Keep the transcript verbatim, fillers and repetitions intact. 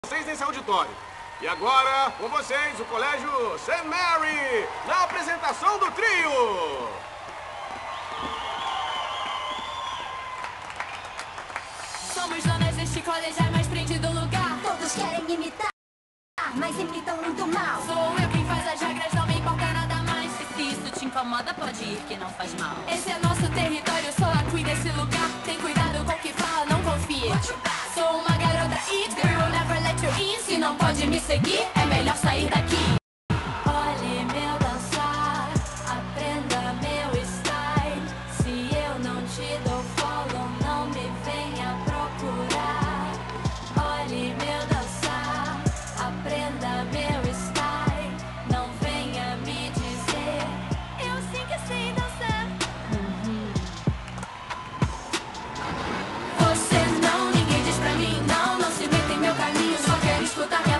Vocês nesse auditório. E agora, com vocês, o Colégio Saint Mary, na apresentação do trio. Somos donas deste colégio, é mais prendido lugar. Todos querem imitar, mas imitam muito mal. Sou eu quem faz as regras, não me importa nada mais. Se isso te incomoda, pode ir que não faz mal. Esse é nosso território, sou a queen desse lugar. Tem cuidado com o que fala, não confie. Sou uma garota it girl, never let you in. Se não pode me seguir, é melhor sair daqui. Olhe meu dançar, aprenda meu style. Se eu não te dou follow, não me venha procurar. Olhe meu dançar, aprenda meu style. Não venha me dizer, eu sim que sei dançar. Uhum. Você não, ninguém diz pra mim não. Não se meta em meu caminho, só quero escutar.